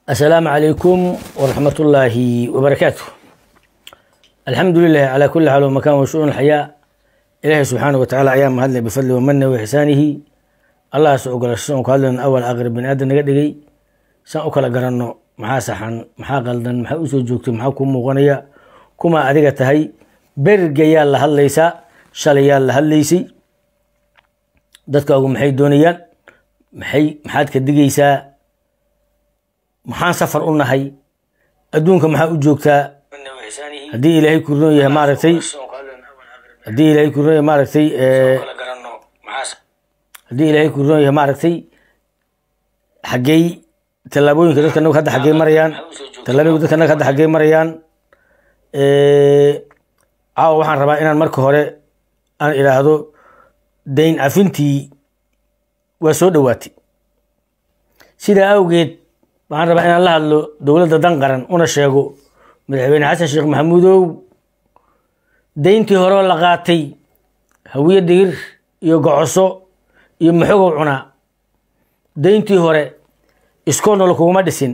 السلام عليكم ورحمة الله وبركاته. الحمد لله على كل حال ومكان وشؤون الحياة. إلهي سبحانه وتعالى أيام هذا بفضل ومنه وإحسانه. الله سأقول السلام قال أول أقرب من آدم نقدقي سأقول قرنه محا سحن محا قلدن محا أسود جوكت محا كم مغنية كما أدقت هاي برقيا الله ليسا شليا الله ليسي dadka ugu maxay doonayaan maxaad ka digaysaa maxaan safar u nahay adduunka maxaa u joogtaa haddii ilaahay ku roon yahay maaragtay haddii ilaahay ku roon yahay maaragtay haddii ilaahay ku roon yahay maaragtay xaggay tallaabooyinka dadka naga hadda xaggay marayaan tallaabooyinka dadka naga hadda xaggay marayaan caawa waxaan rabaa inaan marka hore aan idhaahdo dayn cafintii waa soo dhowaatay sidaa awgeed waxaan rabaa inaan la hadlo dowladda dan qaran una sheego madaxweyne xasan sheekh maxamuudow dayntii horeo la qaatay hawiye digir iyo gocoso iyo maxogow cunaa dayntii hore iskoo nolo kuguma dhisin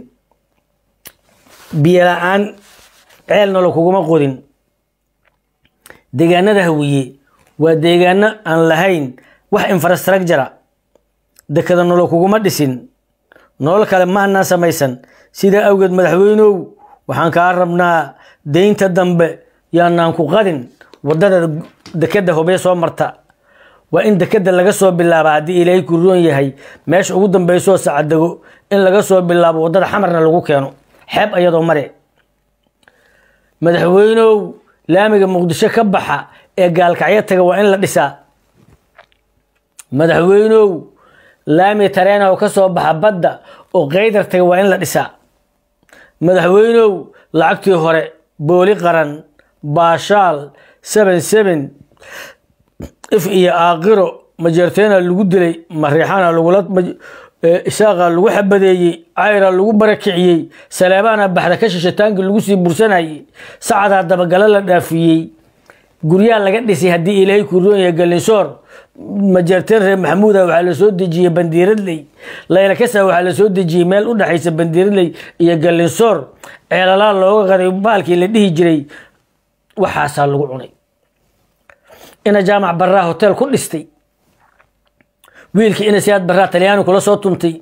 biyo la-aan ceel nolo kuguma qodin deegaanada hawiye waa deegaano aan lahayn wax infrastructure dekada nolol kuguma dhisin nolol kale ma aanan samaysan sidaa awgeed madaxweynow waxaan kaa rabnaa daynta dambe yaanaan ku qadin wadada dekada hobee soo marta waa in dekada laga soo bilaabo haddii ilaahay ku roon yahay meesha ugu dambeysoo sacadago in laga soo bilaabo wadada xamarna lagu keeno xeeb ayadoo mare madaxweynow laamiga muqdisho ka baxa ee gaalkacyo taga waa in la dhisaa madaxweynow laami tareena oo ka soo baxa badda oo qaydar taga waa in la dhisaa madaxweynow lacagtii hore booli qaran baashaal 77 if iyo aaqiro majeerteena lagu dilay mariixana lagula isaaqa lagu xabadeeyey cayra lagu barakiciyey saleebaana baxda ka shishitaankii lagu sii bursanayay sacadaa dabagalo la dhaafiyey guryaha laga dhisay haddii ilaahay ku roon yahay galinsoor majeerteen reer maxamuuda waxaa la soo dejiyey bandiiradley layla kasa waxaa la soo dejiyey meel u dhexaysa bandiiradley iyo galinsoor ceelalaa looga qaday baalkii la dhihi jiray waxaasaa lagu cunay ina jaamac barraa hotel ku dhistay wiilkii ina siyaad barraa talyaani kula soo tuntay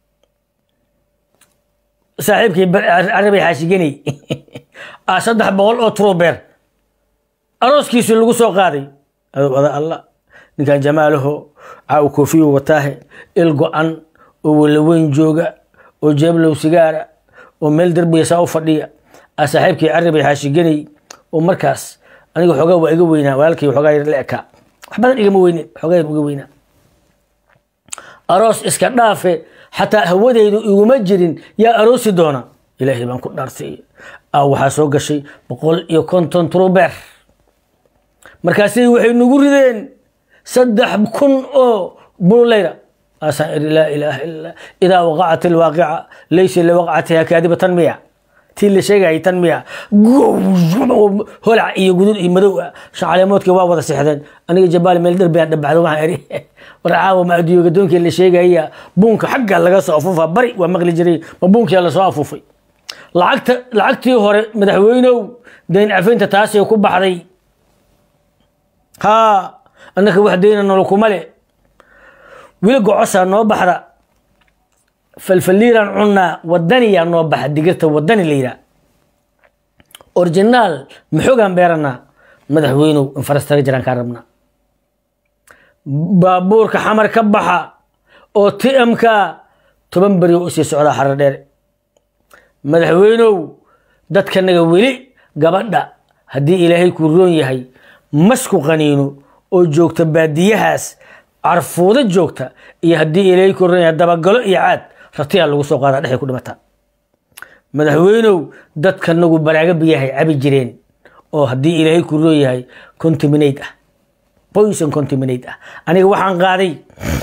saaxiibkii carabay xaashiganay 300 oo trubeer arooskiisii lagu soo qaaday wada allah ninkan jamaalaho caaw koofiyo wataahe il go-an oo wala weyn jooga oo jeeblow sigaara oo meel darbiga saa u fadhiya saaxiibkii carabay xaashiganay oo markaas aniga xoogaa waa iga weynaa walaalkii xoogaa yar la ekaa wax badan igama weynin xoogaa yar uga weynaa aroos iska dhaafe xataa hawadeydu iguma jirin yaa aroosi doona ilaahay baan ku dhaartay waxaa soo gashay 150 trubeer markaasay waxay nagu rideen 3,000 oo bulleyra asaan la ilaaha illa idaa waqacat alwaaqica laysa liwaqcatiha kaadibatan miya tii la sheegay tan miya holac iyo gudud iyo madow shacaleemoodkii waa wada sixdeen aniga jabaal meel darbi aan dhabbacdo waxaan eri warcaawa ma adduunyo gadoonkii la sheegaya buunka xagga laga soo afuufaa bari waa maqli jiray ma buunkii la soo afuufay lacagtii hore madaxweynow dayn cafinta taasay ku baxday أنك وحدين إنه لكمله ويلقوا عصا نوبحرة فالفليرة عنا ودني يعني نوبح دقيقته ودني ليرة أورجينال محوجان بيرنا مدحوينه انفرست رجلا كرمنا بابور كحمر كبحة أو تئمك تبنبري أسي سعودة حردير مدحوينه دات كان نقولي قبضنا هدي إلهي كورون يهي مسكو qaniino oo joogta baadiyahaas arfooda joogta iyo hadii ilaahay ku raayo dabagalo iyo caad ratiya lagu soo qaada dhaxay ku dhimata madaxweynow dadka nagu baraaga biyahay cabi jireen oo hadii ilaahay ku rooyahay contaminate ah poison contaminate ah aniga waxaan qaaday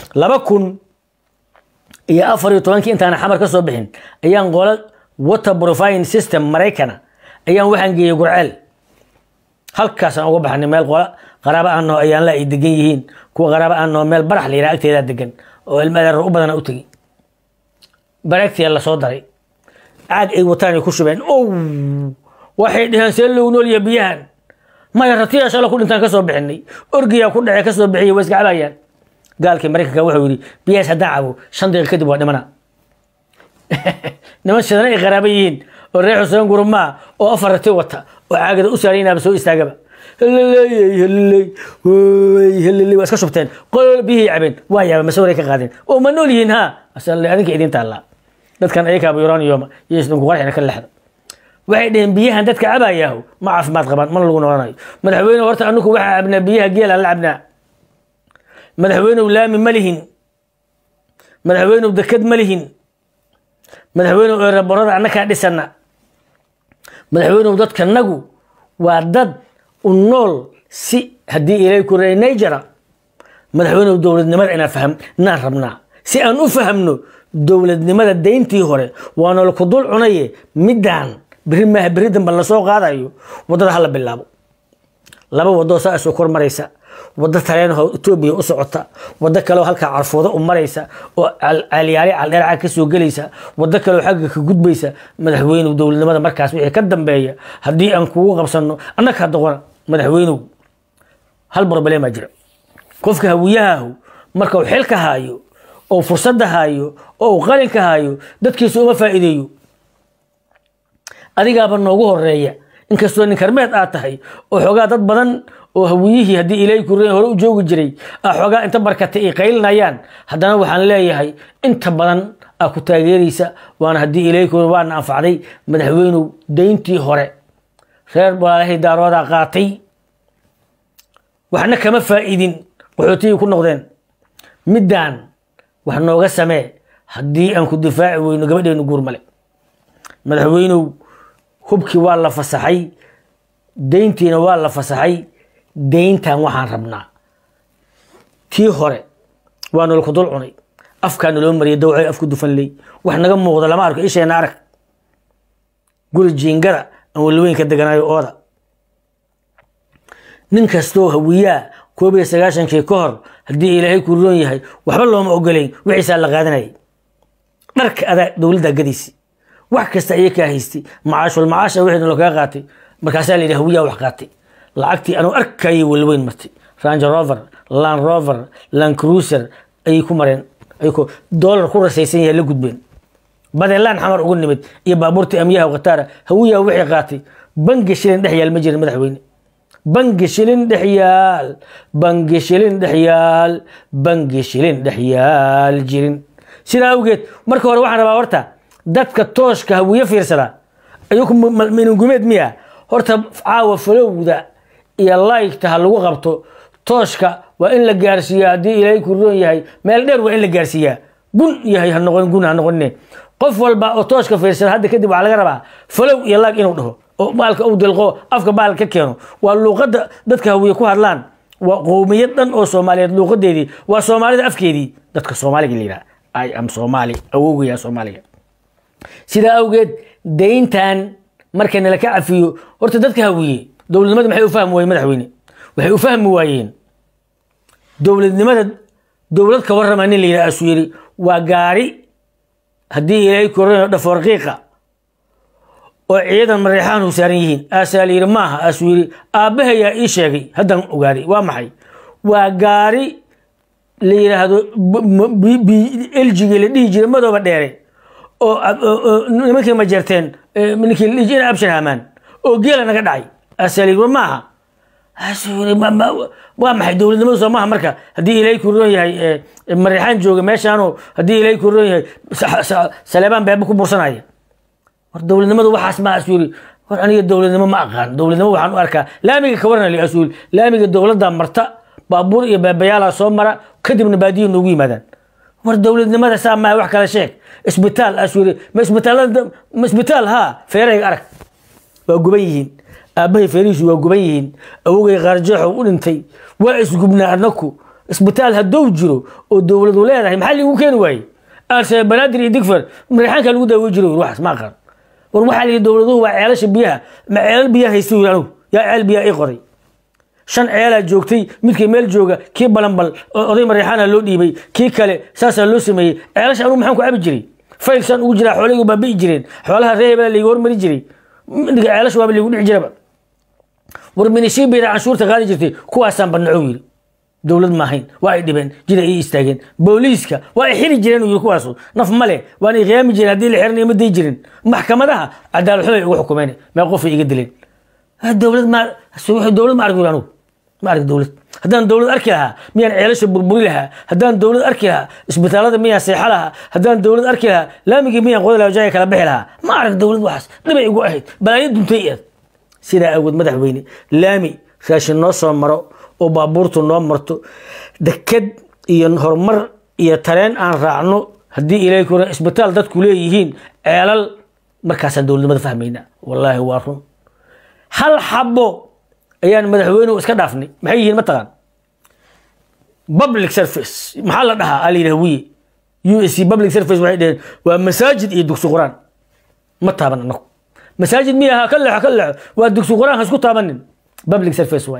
2014 intaan xamar ka soo bixin ayaan qolad water purifying system Mareykana ayaan waxaan geeyay Gurceel halkaas aan uga baxnay meel qaraabo aan noo ayaan la degan yihiin kuwa qaraabo aan noo meel barax liira agteeda degan oo ilmadeer u badan u tagay bareegtii la soo daray عاد أي وطاني كشبين واحد هنسيل له ونول يبيان ما يرتي عشان كل إنسان كسب بحني أرجع كل عيا كسب بحي ويسق عليا قال كمريكا كوحوري بياس هدعوا شندق كذب وانا منا نمشي ذني غرابيين والريح وسلام قرما وأفرتي وتا وعاقد أسرينا بسوي استعجبه هللي واسكشبتين قل به عبين ويا مسوري كقادين ومنولين ها أسأل لي هذيك إذن تعالى ده كان أيك أبو يراني يوم يسلم قوارحنا كل حد واحد بيها دتك عبا ياهو ما عرف ما تغبان من لغون وراي مدحوينه ورت أنكم واحد ابن بيها جيل لعبنا مدحوينه ولا من ملهن مدحوينه بدكد ملهن مدحوينه رب رضع عنك هذه السنة مدحوينه ودتك النجو وعدد النول سي هدي إليكم رأي نيجرا مدحوينه دولة نمر أنا فهم نهربنا سي أن أفهمنه دولة نمر الدين تيهوري وأنا القدول عناية مدان بريمه بريدن بلا سو qaadayo wadada hal bilaabo laba wado saas oo kor mareysa wada tareen oo Itoobiya u socota wada kale oo halka carfooda u mareysa oo aliyari dheeraca ka soo galaysa wada kale oo xagga ka gudbaysa madaxweynuhu dawladnimada markaas wixii ka dambeeya hadii aan kugu qabsano annaka doqon madaxweynuhu hal problem ma jiro qofka hawiyaha marka uu xilka haayo oo fursad haayo oo qalinka haayo dadkiisu uma faa'iideeyo adiga baan noogu horeeya inkastoo nin karmeed aad tahay oo xogaa dad badan oo hawiyihii hadii ilaahay ku reen hore u joogi jiray xogaa inta barkatay ay qaylinayaan haddana waxaan leeyahay inta badan ku taageeraysa waana hadii ilaahay ku waan anfacday madaxweynuhu deyntii hore reer baalaahay daarooda qaatay waxna kama faa'iidin qaxootiga ku noqdeen midaan wax nooga samee hadii aan ku difaaci weyno gabadheenu guurmale madaxweynuhu hubkii waa la fasaxay deyntiina waa la fasaxay deyntan waxaan rabnaa tii hore waa nol ku dul cunay afkaana loo mariyay dawcay afku dufan ley wax naga muuqda lama arko isheena arag guri jiingada aan walweyn ka deganayo ooda nin kastoo hawiyaa 19 ka hor hadii ilaahay ku roon yahay waxba looma ogolayn wixii la qaadanay dharka adaa dawladda gadiisi wax kasta ay ka haystay macaashul macaasha wixii loo ka qaatay markaas la yiraahdo wiya wax qaatay lacagtii aanu arkay walweyn martay Range Rover Land Rover Land Cruiser ay ku mareen ay ku dollar ku rasaysan yahay la gudbeen badeelaan xamar ugu nimid iyo baabuurtii amyaha qataara hawiya wixii qaatay bangi shilin dhaxyaal ma jirin madaxweyne bangi shilin dhaxyaal jirin sida awgeed marka hore waxaan rabaa horta dadka tooshka hawiye fiirsada ayuu min gumeed miya horta caawa falowda iyo like-ta lagu qabto tooshka waa in la gaarsiiyaa hadii ilaahay ku roon yahay meel dheer waa in la gaarsiiyaa gun yahay ha noqon qof walba oo tooshka fiirsada hadda kadib waxa laga rabaa falow iyo like inuu dhaho oo maalka uu dilqo afka baalka keeno waa luqada dadka hawiye ku hadlaan waa qowmiyad dhan oo Soomaaliyeed luqadeedii waa Soomaalida afkeedii dadka Soomaaliga leeyahay I am Somali awowga Soomaaliga sida awgeed deyntan marka la ka cafiyo horta dadka hawiye dawladnimada maxay u fahmi waayeen madaxweyne waxay u fahmi waayeen dawladnimada dawlad ka warramaan in la yiraahdo asuyiri waa gaari hadii ilaahay ku reen dhafarqiiqa oo ciidan mareexaan u saaran yihiin asaliir maaha asuyiri aabahay ii sheegay hadan ogaaday waa maxay waa gaari la yiraahdo LG la dhigi jiray madooba dheere oo nimankii ma jirteen ninkii lijina abshir hamaan oo geela naga dhacay asaliir maaha asuyiri waa maxay dawladnimadu Soomaaliya marka hadii ilaahay ku roon yahay mareexaan jooga meeshaan hadii ilaahay ku roon yahay Saleebaan beeb ku bursanaya war dawladnimadu waxaas ma asuyiri war aniga dawladnimo ma aqaan dawladnimo waxaan u arkaa laamiga ka warna li asuul laamiga dawladda marta baabuur iyo beebayaala soo mara kadibna baadiyo noogu yimaadaan war dawladnimada saama wax kala sheeg isbitaal asuyiri ma isbitaal ha feeray arag waa guban yihiin aabahay feeriisu waa guban yihiin awogay qarjaxo u dhintay waa isgubnaa anaku isbitaal haduu jiro oo dawladu leedahay maxaa lagu keen waayay arsay banaadir iyo digfar marixanka lagu daawo jiro wax ma aqaan war waxa la dawladuhu waa ceelasha biyaha ma ceelal biyaha haystay anu yaa ceel biyaha ay qoray shan ceela joogtay midkii meel jooga kii balanbal oday marixana loo dhiibay kii kale saasa loo sameeyay ceelasha anu maxaan ku abi jiray faylsan ugu jira xoolaha baabi'i jireen xoolaha reebaa la hor mari jiray niga ceelash waa lagu dhici jiraba war minishiibida canshuurta qaadi jirtay kuwaasaan bannaco yiri dowlad ma ahayn waa ay dhibeen jida ay istaageen booliiska waa ay xiri jireen yiri kuwaas naf male waan ay qiyaami jireen hadii la xirnay ma day jirin maxkamadaha cadaalad xumo ay ugu xukumeen ma qof iga dileen dowlad ma arguraanu ما أعرف دولة هدان دولة أركلها ميان عيالش بربريلها هدان دولة أركلها إسبتالات ميان سيحلها هدان دولة أركلها لا ميجي ميان قول لها جاي كلا بحلها ما أعرف دولة وحس نبي يقول أهيد بلا يدهم تيئر سيدا أود مدح بيني لامي خاش النص مرو وبابورتو نوم مرتو دكد ينهر مر يترين عن رعنو هدي إليكو إسبتال داد كليهين عيال مركز دولة مدح فهمينا والله وارهم هل حبو ayaan madaxweynuhu iska dhaafnay maxay yihiin ma taqaan public service maxaa la dhahaa aliirawiye USC public service waxay dhaheen waa masaajid iyo dugsi quraan ma taaban anagu masaajid miyaha ka leexo waa dugsi quraan hasku taabanin public service waay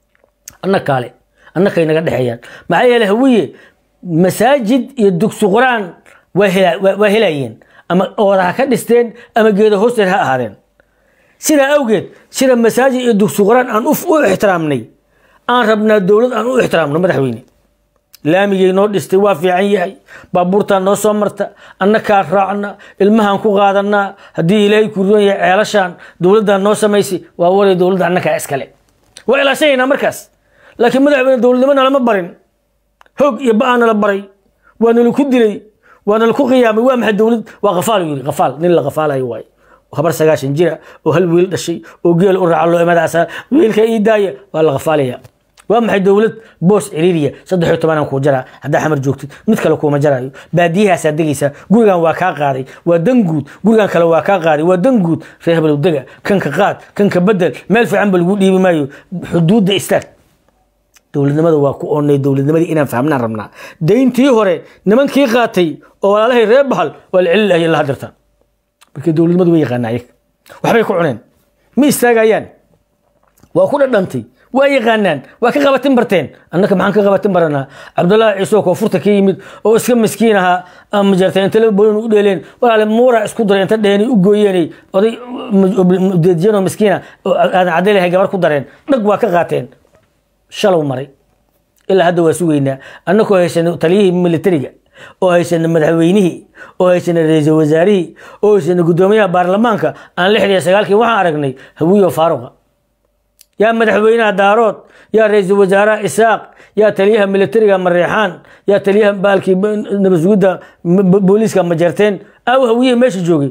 annaka inaga dhexeeyaan maxaa yeelay hawiye masaajid iyo dugsi quraan waa helayeen ama oodaha ka dhisteen ama geedo hoosteed ha ahaadeen sida awgeed sida masaajid iyo dugsi quraan aan u ixtiraamnay aan rabnaa dowlad aan u ixtiraamno madaxweyne laamigay noo dhistay waa fiican yahay baabuurta noo soo marta annaka raacna ilmahan ku qaadana hadii ilaahay ku roon yahay ceelashan dowladda noo samaysay waa waray dowladda annaka iskale waa ila shayna markaas laakiin madaxweyne dowladnimada lama barin hog iyo baan la baray waana la ku dilay waana la ku qiyaamay waa maxay dowlad waa qafaal yiri qafaal nin la qafaalayo waay خبر سجاش نجرا وهل ويل الشيء وقيل أرع الله إمادة أسا ويل كإيداية ولا غفالية وأم دولة بوس إيريريا صدحوا تمانا وكوجرا هذا حمر جوكت مثل كلو مجرا بعديها سادليسا قولان واقع قاري ودنجود قولان كلو واقع قاري ودنجود فيها بالودقة كان كقاد كان كبدل مال في عمل ودي بمايو حدود إستاك دولة نمد واقع أن دولة نمد إنا فهمنا رمنا دين تيهوري نمن كي قاتي ولا له ربحل والعلة هي اللي هدرتها markii dawladnimadu way yaqaanayeen waxbay ku cuneen ma istaagayaan waa ku dhadhantay waa yaqaanaan waa ka qabatin barteen annaka maxaan ka qabatin baranaa Cabdullaahi Ciise oo furta ka yimid oo iska miskiin aha ama jarteen telefoon u dheeleen walaal muura isku dareen ta dheeni u gooyeenay oday deedjano miskiina aan cadalehay gabar ku dareen dhag waa ka qaateen shalow maray ilaa hadda waa sugeynaa annakoo haysan taliyihii militariga oo haysan madaxweynihii oo haysan ra'iisul wasaarihii oo haysan gudoomiyaha baarlamaanka aan 69kii waxaan aragnay hawiyo faaruqa yaa madaxweynaha daarood yaa ra'iisul wasaaraha isaaq yaa taliyaha militariga mareexaan yaa taliyaha baalkii nabadgudda booliiska majarteen aw hawiyo meesha joogay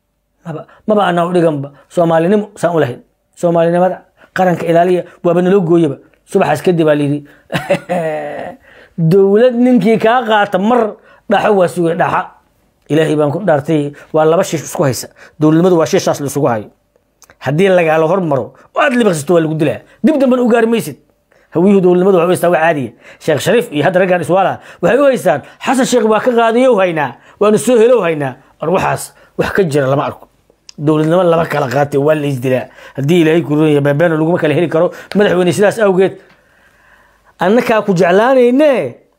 maba ana u dhiganba Soomaalinimo saan u lahayn Soomaalinimada qaranka ilaaliya waaba naloo gooyaba subaxaas kadib ali dowlad ninkii ka qaata mar dhaxo waa sugay dhaxa ilaahay baan ku dhaartay waa laba shish isku haysa dowladnimadu waa shiishaas la isugu hayo hadii laga helo hormaro waad libaqsato waa lagu dilaa dib damban u gaarmaysid hawiyuhu dowladnimadu waxa weystaa waa caadi Sheekh Shariif iyo hadda ragaan iswaala waxay u haystaan Xasan Sheekh waa ka qaadiyo haynaa waana soo helo haynaa waxaas wax ka jira lama arko dowladnimo laba kala qaatay waa la isdilaa hadii ilaahay ku roon yahay baabana lagu ma kala heli karo madaxweyne sidaas awgeed annaka ku jeclaanayne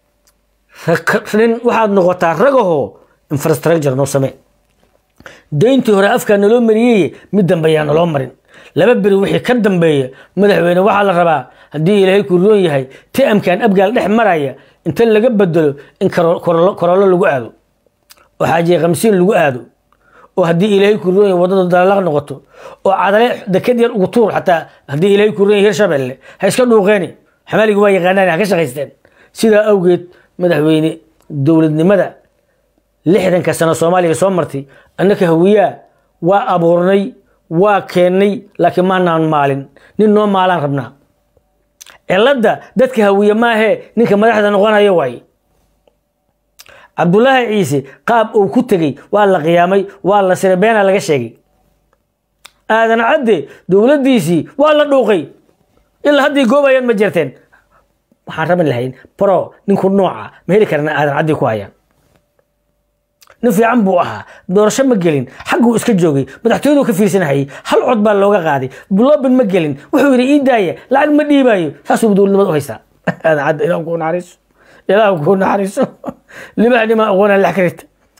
waxaad noqotaa ragaho infrastructure noo samee deyntii hore afka naloo mariyay mid dambeeyaan naloo marin laba bari wixii ka dambeeya madaxweyne waxa la rabaa hadii ilaahay ku roon yahay TMkan abgaal dhex maraya inta laga bedelo in korolo lagu aado oo xaaji 50 lagu aado oo hadii ilaahay ku roon yahay wadada dalaq noqoto oo cadale dekad yar ugu tuur xataa hadii ilaahay ku roon yahay Hirshabelle ha iska dhuuqeeni xamaaligu way yaqaanaan ka shaqaysteen sida awgeed madaxweyne dowladnimada 60 sano Soomaaliya soo martay annaka hawiya waa abuurnay waa keenay laakiin ma naan maalin nin noo maalan rabnaa cilada dadka hawiya ma ahe ninka madaxda noqonayo way Cabdullaahi Ciise qaab uu ku tagay waa la qiyaamay waa la sirbeena laga sheegay aadan cadde dowladiisii waa la dhuuqay ilaa hadii goobayaan ma jirteen waxaan raban lahayn pro ninku nooca ma heli karna aadan cadde ku hayaan nin fiican buu ahaa doorasho ma gelin xaquu iska joogay madaxtooyadu ka fiirsanahay hal cod baa looga qaaday bulooban ma gelin wuxuu yiri iidaaya lacag ma dhiibayo saasuu dowladnimada u haysta aadan cadde ilaa ku naxariiso libahni ma aqoona la xiriirta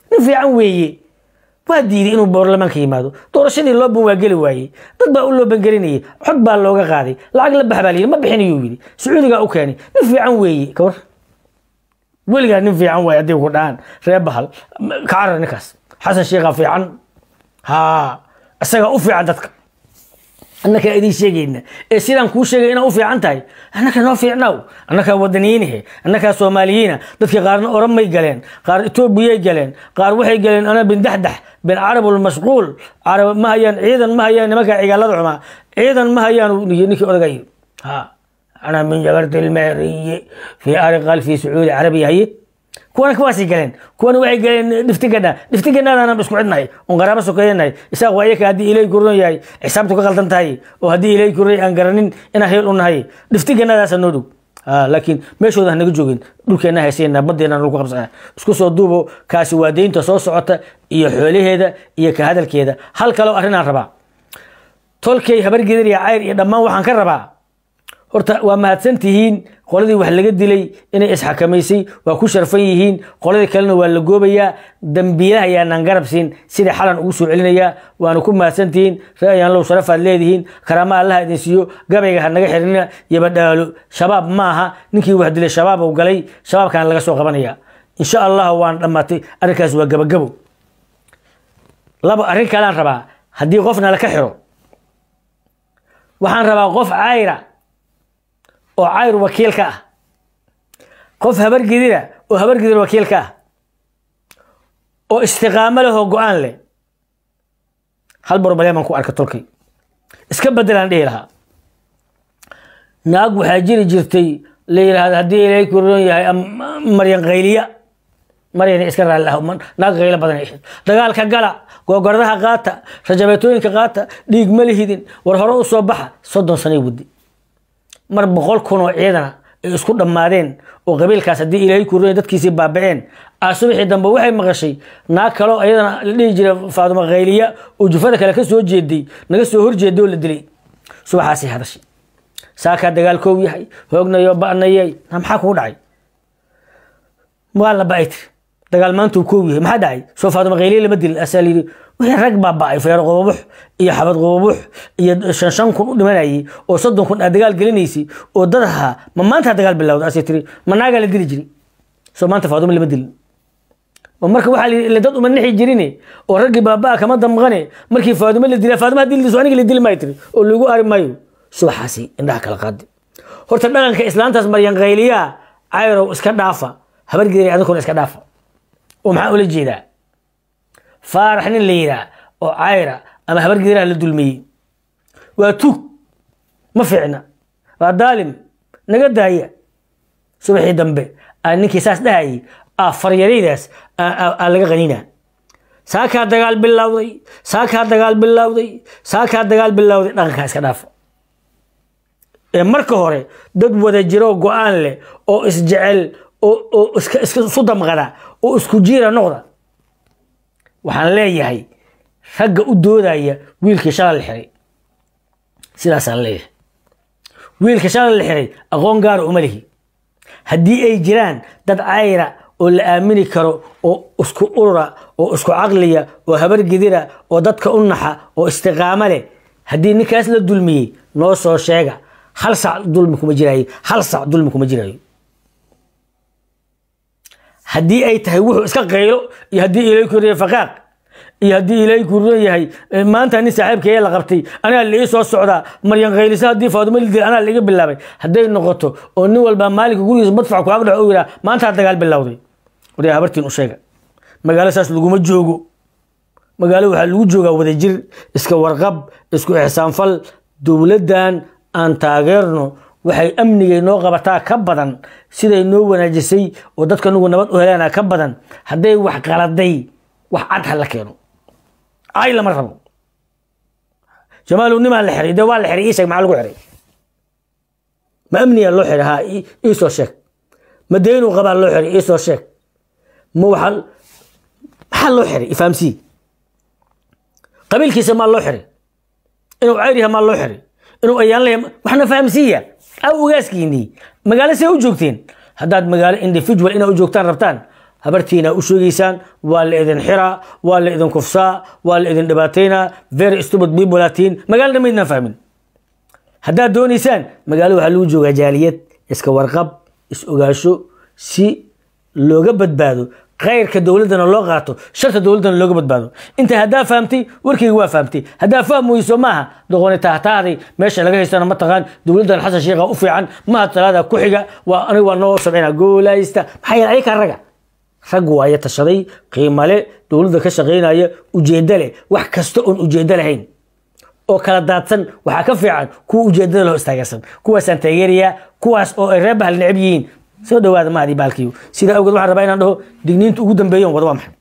نفي عن ويه وادي إنه برلمان كيمادو دورشني اللوب واجلي واي ضد بقول له بنجريني حط باللوجا غادي العقل بحبالي ما بحين يويلي سعودي قا أوكاني نفي عن ويه كور ولقى نفي عن ويه دي وقدان ريبهل كعر نكاس حسن شيخ في عن ها السجا أوفي عندك أنك إدي شيء إسيران كل شيء أنا أوفي عنتاي أنك نوفي عناو أنك ودنيينه أنك سوماليين ضدك قارن أورمي جلين قار توبية جلين قار وحي جلين أنا بندحدح بين عرب والمشغول عرب ما هي عيدا ما هي نمك عقال العما عيدا ما هي نيجي أرجعي ها أنا من جبرت المهرية في أرقال في سعودي عربي هي كون كواسي جلين كون وعي جلين نفتقنا أنا بس قعدنا ونقرب سكينا إساق وعيك هدي إلي كورن ياي حسابتك غلطان تاي وهدي إلي كورن أنقرنين أنا هيل هاي نفتقنا هذا سنودو لكن ما شو ده نجوجين دول كنا هسينا بدينا نروح قبضة اسكو صدوبه كاسي وادين تصوص عطة يحولي هذا يكهذا الكذا هل كلو أهلنا الربع تولكي هبر قدر يا عير يدمّا وحن كربع horta waa mahadsantihiin qoladii wax laga dilay inay isxakameysay waa ku sharfan yihiin qoladii kalena waa la goobayaa dambiilaha ayaan garabsiin sida xalan ugu soo celinaya waana ku mahadsantihiin raayaan loo sharafaad leedihiin karama Allah idin siiyo gabayga naga xirina yabadhaalo shabaab maaha ninkii wax dilay shabaab uu galay shabaabkan laga soo qabanaya insha Allah waan dhamaatay arkaas waa gabagabo laba arin kale aan rabaa hadii qofna la ka xiro waxaan rabaa qof caayra oo caayr wakiil ka ah qof habar gidira oo habar gidir wakiil ka ah oo istiqaamo leh oo go'aan leh hal barbaleyman ku arka Turkiga iska bedelaan dhigi lahaa naag waxaa jiri jirtay leeyahay hadii ilaahay ku roon yahay maryan qayliya maryan iska raalaha naag qayla badan dagaalka gala go'gordaha qaata rajabeetooyinka qaata dhiig ma lihidin war hore u soo baxa 30 sano wadi mar 100 kun oo ciidana isku dhamaadeen oo qabiilkaas hadii ilaahay ku roon dadkiisii baabaceen asubixi dambe waxay maqashay naag kale oo ayadana la dhigi jiray Faaduma Qayliya oo jufada kale ka soo jeeday naga soo horjeeday oo la dilay subaxaasi hadashay saaka dagaalkoow yahay hoognayo baanayay maxaa ku dhacay ma la baayt dagaal maanta koow yahay maxaa dhacay soo Faaduma Qayliya lama dil asaliiri wixii rag baabay feer qobobux iyo xabad qobobux iyo 5 kun u dhimanayay oo 30 kun dagaal galinaysay oo dadaha ma maanta dagaal bilowday asitiri ma naaga la dili jiray soo maanta Faaduma lama dil ومركب واحد اللي ضد من ناحية جريني والرجل بابا كمان دمغني مركب فاطمة اللي دل فاطمة دل زواني اللي دل ما يتري واللي يقول أري مايو سو حاسي إنها كالقاد هرت البلد كإسلام تسمر ينغيليا عيرو إسكندافة هبر قدري عندكم إسكندافة ومحاول الجيدا فارحين الليلة وعيرة أما هبر قدري على الدلمي وتوك ما فينا والظالم نقد هي سبحي دمبي أنك ساس داعي فريريداس laga qanina saaka dagaal bilowday dhaqanka iska dhaaf marka hore dad wada jiro go'aan leh oo isjecel oo iska sudamqada oo isku jiira noqda waxaan leeyahay ragga u doodaya wiilkii shalay la xiray sidaas aan leeyahay wiilkii shalay la xiray aqoon gaar uma lihi hadii ay jiraan dad ayra oo la aamini karo oo isku urura oo isku aqliya oo habar gidira oo dadka u naxa oo istiqaamo leh hadii ninkaas la dulmiyay noo soo sheega hal saac dulmi kuma jiraayo hadii ay tahay wuxuu iska qaylo iyo hadii ilaahay ku reeyay faqaaq iyo hadii ilaahay ku reeyay maanta nin saaxiibkay la qabtay ana la soo socda maryan qaylisa hadii Faaduma lidii ana laga bilaabay haday noqoto oo nin walba maaliga gurigiisa madfac ku agdhac oo yira maanta dagaal bilowday وريها هبرتين وشيغا مغالا ساس لغوما جوغو مغالا waxa lagu jooga wada jir iska warqab isku ihsaan fal dawladan aan taageerno waxay amniga inoo qabataa ka badan siday noo wanaajisay oo dadka nagu nabad u helaana ka badan haday wax qaladay wax cad hal keeno ay lama rabo jamaalu nima la xiray waa la xiray isag ma lagu xiray ma amniga loo xiray ha iso sheeg ma deenu qabaa loo xiray iso sheeg مو حل لو حري فهمسي قبيل كيس ما لو حري انو عيرها ما لو حري انو ايان لهم وحنا فهمسيه او غاسكيني مقاله سي او جوجتين هداد مقاله انديفيدوال انو جوجتان ربطان habartiina u sheegaysaan waa la idin xiraa waa la idin kufsaa waa la idin dhibaataynaa very stupid people laatiin magaalada maydnaan fahmin haddaad doonaysaan magaalo waxaa lagu joogaa jaaliyad iska warqab is ogaasho si looga badbaado khayrka dowladana loo qaato sharta dowladana looga badbaado inta haddaa fahamtay warkayga waa fahamtay haddaa fahmayso maaha doqoni tahtaaday meesha laga haystana ma taqaan dowladan xasan sheekha u fiican ma talaada ku xiga waa aniga waa noo sabcina goolaysta maxay yahay ka raga rag waaya tashaday qiimale dowladda ka shaqeynaya ujeedada leh wax kasta oo ujeedada lahayn oo kala daadsan waxa ka fiican kuwa ujeedada loo istaagsan kuwaas aan taageeriya kuwaas oo ay reebaha necab yihiin soo dhawaada maadi baalkiyo sida awgeed waxaan rabaa inaan dhaho digniinta ugu dambeeyay wada waa maxay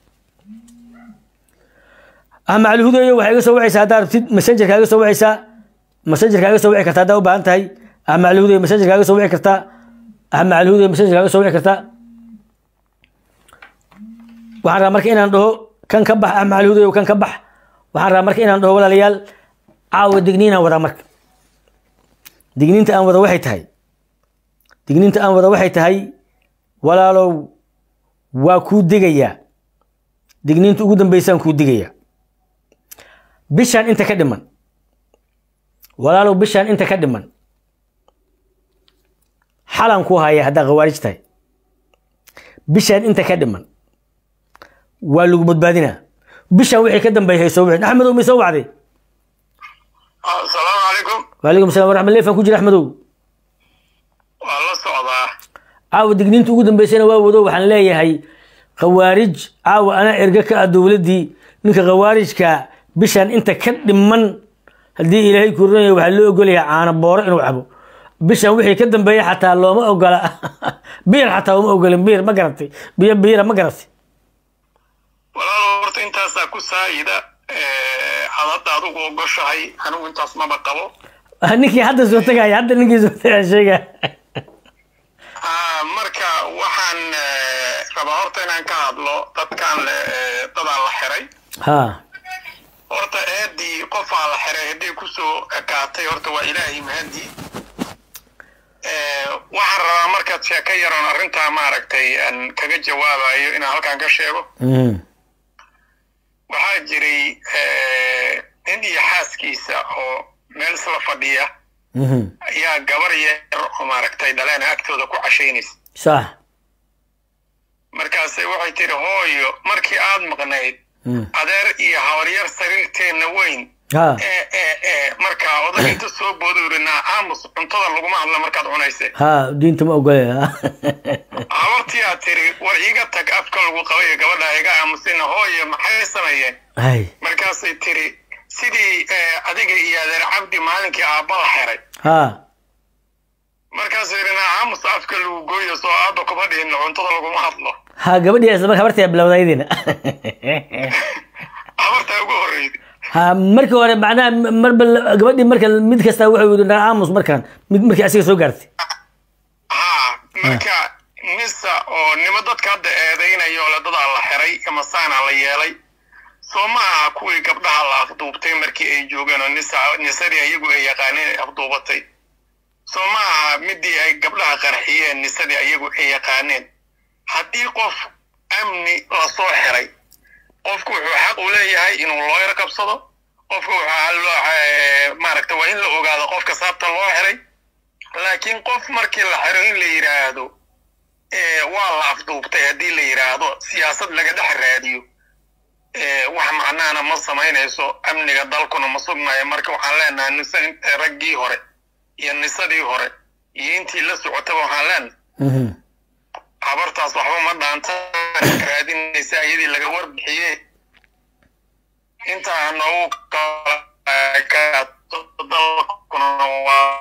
ama alhudayo waxay iga soo wacaysaa hadda rabtid messenger kaaga soo wacaysaa messenger kaaga soo wici kartaa hadda u baahan tahay ama alhudayo messenger kaaga soo wici kartaa ama alhudayo messenger kaaga soo wici kartaa waxaan rabaa marka inaan dhaho kan ka bax ama alhudayo kan ka bax waxaan rabaa marka inaan dhaho walaalayaal caawa digniina wada marka digniinta aan wada waxay tahay walaalow waa kuu digayaa digniinta ugu dambeysaan kuu digayaa bishaan inta ka dhiman walaalow bishaan inta ka dhiman xalan ku haya haddaa khawaarij tahay bishaan inta ka dhiman waa lagu badbaadinaa bishaan wixii ka dambeeyay soo wixii axmedow mi soo wacday السلام عليكم وعليكم السلام ورحمة الله فانكو جير أحمدو والله صعبة عاو دقنينتو قدن بيسينا واودو وحن ليه هاي خوارج عاو أنا إرقاك أدولدي نك خوارج كا بشان انت كدم من هدي إلهي كورنيا وحلو يقول يا عانا بورا إنو عبو بشان وحي كدن بيه حتى الله ما أقول بير حتى ما أقول بير ما قرأتي بير ما قرأتي والله ورت انت ساكو سايدة حضرت أدوك وقشهاي أنا وانت أسمع بقبو ninkii hadda soo tagay hadda ninkii soo tagay sheega marka waxaan rabaa horta inaan ka hadlo dadkaan dadaan la xiray horta eedii qofaa la xiray haddii kusoo ekaatay horta waa ilaahay mahadii waxaan rabaa markaad sheeko yaroon arrintaa maaragtay aan kaga jawaabayo inaan halkaan ka sheego waxaa jiray nin iyo xaaskiisa oo meel isla fadhiya ayaa gabar yar oo maaragtay dhaleen agtooda ku cashaynaysa sax markaasay waxay tiri hooyo markii aad maqnayd adeer iyo hawaryar sariirteenna weyn markaa odag inta soo boodowrinaa aamus cuntada laguma hadla markaad cunayse diinta ma ogolaya habartii aad tiri war iiga tag afka lagu qabay gabadha iga aamusina hooyo maxay sameeyeen markaasay tiri sidii adiga iyo adeer cabdi maalinkii aabba la xiray markaas irina aamus afka lagu gooyo soo aabba kuma dhihin cuntada laguma hadlo gabadhii isla habartii bilowdaydina habartaa ugu horreysay markii hore macnaha marba gabadhii marka mid kasta wuxuu yidhi aamus markaan mid markii asiga soo gaartay marka nisa oo nimo dadka hadda eedaynayo le dadaa la xiray ama saana la yeelay soo maaha kuwii gabdhaha la afduubtay markii ay joogeen oo nisadii iyagu ay yaqaaneen afduubatay soo maaha midii ay gabdhaha qarxiyeen nisadii iyagu ay yaqaaneen haddii qof amni la soo xiray qofku wuxuu xaq u leeyahay inuu looyar qabsado qofku maaragta waa in la ogaado qofka sababta loo xiray laakiin qof markii la xiro in la yidhaahdo waa la afduubtay haddii la yidhaahdo siyaasad laga dhex raadiyo wax macnaana ma samaynayso amniga dalkuna ma sugnayo marka waxaan leenahay nisa raggii hore iyo nisadii hore iyo intii la socotaba waxaan leenahay habartaas waxba ma dhaanta raadinaysa iyadii laga warbixiyey intaa noogu dalkuna waa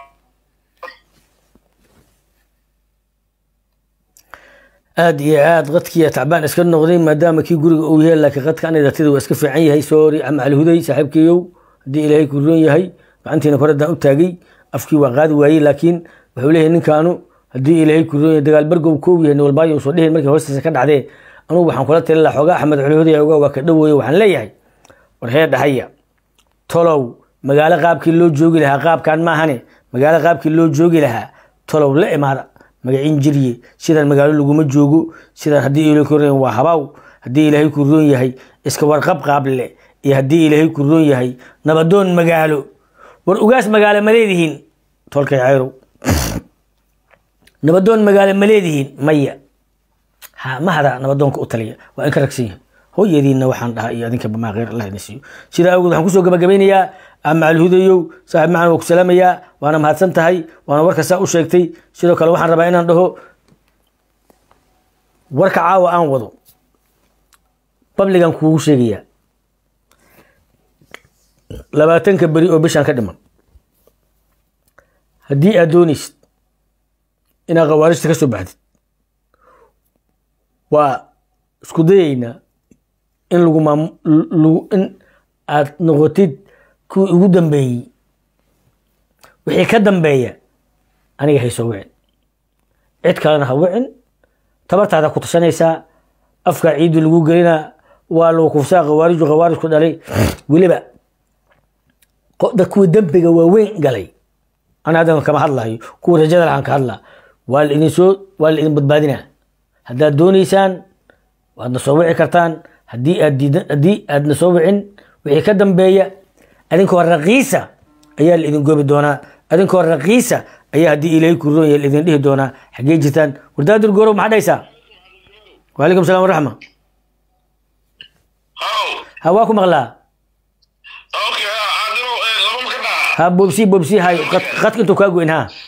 aad iyo aad qadkii tacbaan iska noqday maadaama kii guriga uu yahay laakiin qadka aniga dartida waa iska fiican yahay soori ama alhuday saaxiibkeeyow haddii ilaahay ku roon yahay gacantiina koradaan u taagay afkii waa qaadi waayey laakiin wuxuu leeyahay ninkaanu haddii ilaahay ku roon yahay dagaal bargow koob yahay walbaayo soo dhihin markii hoostiisa ka dhacdee anugu waxaan kula tali lahaa xoogaa axmed alhuday waa ka dhoweeye waxaan leeyahay war hee dhahaya tolow magaalo qaabkii loo joogi lahaa qaabkan maahane magaalo qaabkii loo joogi lahaa tolow la imaada magacin jiriye sidaan magaalo laguma joogo sidaan haddii ilaahay ku roon waa habaaw haddii ilaahay ku roon yahay iska warqab qaable iyo haddii ilaahay ku roon yahay nabadoon magaalo war ugaas magaalo ma leedihiin tolkay cayro nabadoon magaalo ma leedihiin maya ma hada nabadoonka u taliya waa in ka ragsan yahay hooyadiina waxaan dhahaa iyo adinka bamaa khayr allah idin siiyo sidaa awgeed waxaan kusoo gabagabeynayaa amaal hudayow saaxiib macaan waa ku salaamayaa waana mahadsan tahay waana warka saa u sheegtay sidoo kale waxaan rabaa inaan dhaho warka caawa aan wado babligan kuugu sheegayaa 20 beri oo bishaan ka dhiman haddii aad doonaysid inaad khawaarijta ka soo baxdid waa isku dayaynaa in in aad noqotid kuwii ugu dambeeyey wixii ka dambeeya aniga haysoo wicin cid kalena ha wicin tabartaada ku tashanaysaa afkaa ciidii lagu gelinaa waa lagu kufsaa khawaarijku dhalay weliba kuwii dambiga waaweyn galay ana haddan kama hadlayo kuwa rajada lahaan ka hadlaa waa la idin badbaadinaa haddaad doonaysaan waadna soo wici kartaan haddii aadna soo wicin wixii ka dambeeya adinkoo raqiisa ayaa la idin goobi doonaa adinkoo raqiisa ayaa haddii ilaahay ku roon yahay la idin dhihi doonaa xaggee jirtaan wardaadir goorow maxaa dhaysaa waalaykum salaam waraxma waa ku maqlaa ha boobsi hay qadka intuu kaa goyn ha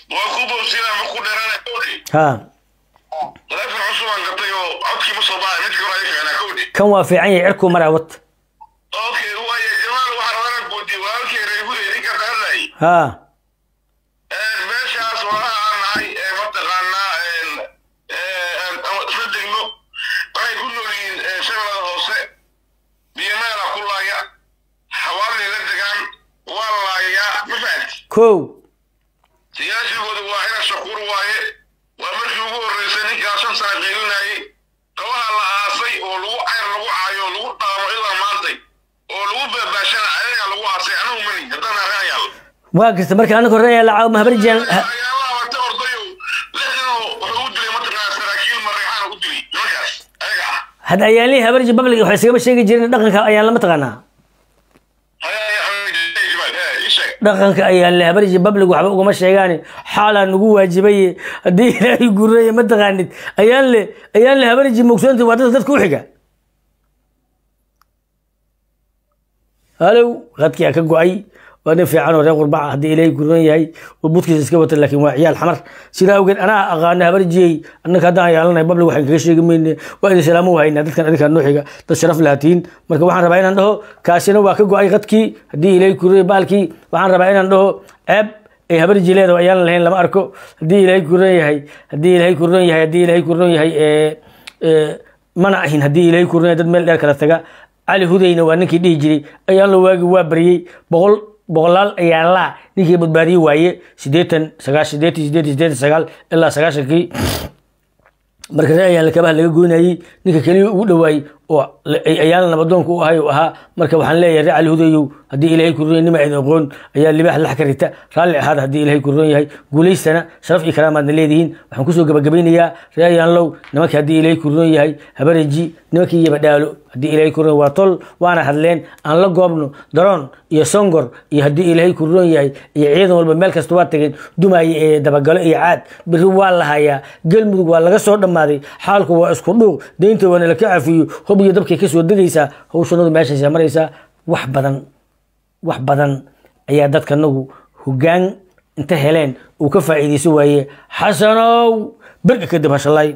kan waa fiican yahay cirkuu maraa wad meeshaas walaha nahay mataqaanaa isla degno waxay ku nool yihiin shabeellada hoose biyo meela ku laaya xawaalay la degaan waa laayaa ma fahanti kow siyaashigooda waa ina shakuur waaye waa markii ugu horreysay ninkaa 5 sano qeylinayay kabaha la aasay oo lagu cayr lagu caayo lagu dhaamo ilaa maantay oo lagu baabaashana ayaga lagu aasay anigu mani haddana raayaal waa kasta marka anaga horeeya la caaw mahabarjaan had ayaalihi habarji babliga waxay isagama sheegi jireen dhaqanka ayaan lama taqaanaa dhaqanka ayaan le habarji babliga waxba ugama sheegaan xaalaa nagu waajibay haddii ilaahay gureeya ma taqaanid ayaan le habarji mugsoonta waa dadka u xiga halow qadkii ka go'ay وانا في عنو ريق ربع هدي إليه يقولون ياي وبودكي سكوت لكن وعيال حمر سيدا وقت أنا أغاني هبرجي أنك هذا يعلنا ببلغ وحين كشيء من وإذا سلامه هاي نادت كان أذكر نوحية تشرف لاتين مركب وحن ربعين عنده كاسينه واقع أي غتكي هدي إليه يقولون بالكي وحن ربعين عنده أب إيه هبرجي له وعيال لهين لما أركو هدي إليه يقولون ياي هدي إليه يقولون ياي هدي إليه يقولون ياي منعهن هدي إليه يقولون ياي دمل ذلك الثقة علي هذين وأنك يجري أيام لو واقع وابري boqolaal ayaa la ninkii badbaadiyay waaye 89 ilaa 90 marka ayaa la kabaha laga goynayay ninka kaliya ugu dhawaay oo ayaa nabadoonku u ahay ahaa marka waxaan leeyahay Raali Hudayow hadii Ilaahay ku roonay nima ay aqoon ayaa libaax la xakarita raali ahaad hadii Ilaahay ku roon yahay guuleystana sharaf iyo karaamaad leedihiin waxaan ku soo gabagabeynayaa Raayaan Low nimanka hadii Ilaahay ku roon yahay habareeji nimankii iyo badhaalo hadii Ilaahay ku roon waa tol waana hadleen aan la goobno daroon iyo songor iyo hadii Ilaahay ku roon yahay iyo ciidan walba meel kasta waa tageen dumay ee dabagalo iyo caad biri waa la hayaa galmudug waa laga soo dhamaaday xaalku waa isku dhuuq deynta wana la ka cafiyo iyo dabkay ka soo degaysa hawshanadu meesha maraysa wax badan ayaa dadka nagu hogaan inta heleen uu ka faa'iideyso waaye xasanow birka kadib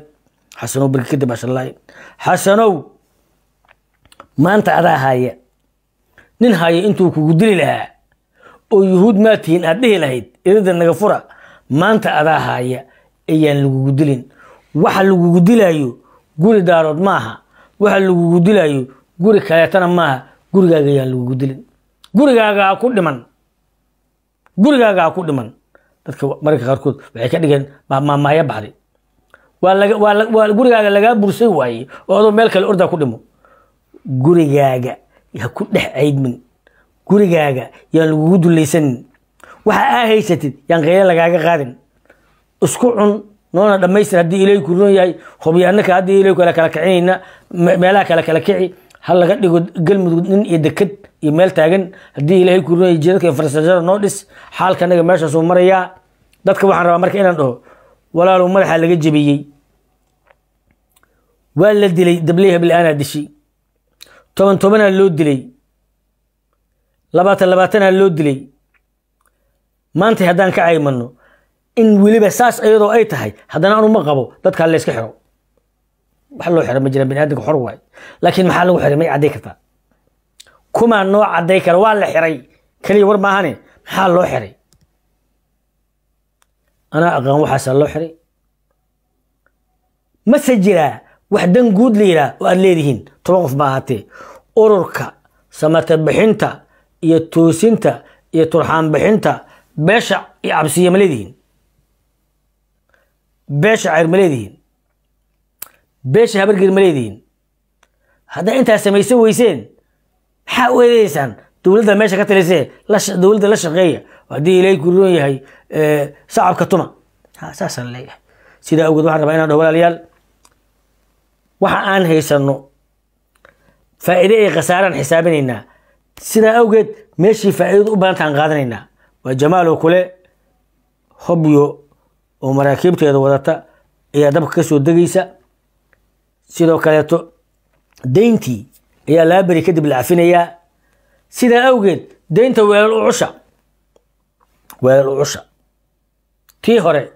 xasanow maanta adaa haya nin haya intuu kugu dili lahaa oo yuhuud maatiin aad dhihi lahayd idada naga fura maanta adaa haya ayaan lagugu dilin waxa lagugu dilayo guri daarood maaha waxa lagu dilayo guri kaleetana maaha gurigaaga ayaan lagu dilin gurigaaga ku dhiman dadka marka qaarkood waxay ka dhigeen maamaaya baxday waa gurigaaga laga bursay waaye oo adoo meel kale orda ku dhimo gurigaaga ya ku dhex aydmin gurigaaga yaan lagu dulaysan waxa aa haysatid yaan qeyle lagaaga qaadin isku cun noona dhamaystir haddii ilaahay ku roon yahay hubyaanaka haddii ilaahay kala kicinayna meelaha kala kici hal laga dhigo galmudug nin iyo dekad iyo meel taagan haddii ilaahay ku roon yahay jeedka infrastructure noo dhis xaalkanaga meeshaas uu marayaa dadka waxaan rabaa marka inaan dhaho walaalow madaxa laga jabiyey waa la dilay dableyha bil'aanaa dishay 10 loo dilay 20 loo dilay maanta haddaan ka caymano in weliba saas ayadoo ay tahay haddana anu ma qabo dadka la iska xiro wax loo xiro ma jira bini'aadamka xor waay laakiin maxaa lagu xiray may cadday kartaa kuma noo cadday kara waa la xiray kaliya war maahane maxaa loo xiray أنا أقام وحاسة الله حري مسجرا وحدن جود ليرا وأليدهن توقف معاتي أوركا سمات بحنتا يتوسنتا يترحان بحنتا باشع يعبسية مليدهن باشع عير مليدهن باشع هبرقر مليدهن هذا أنت هسمي يسوي سين حاول يسان دولة ماشي كتلسيه دولة لا شقية وهدي إليك يقولون هي صعب كتوما أساسا ليه سيدا أوجد واحد ربعنا دولا ليال واحد آن هيسنو فائدة خسارة حسابنا سيدا أوجد ماشي فائدة وبنت عن قادرنا وجماله كله حبيو ومراكبته يدورتا يا دبك كسو دقيسة سيدا كلاتو دينتي يا لابري كدب العفينية سيدا أوجد دينتا ويا العشا والعشا تي هوري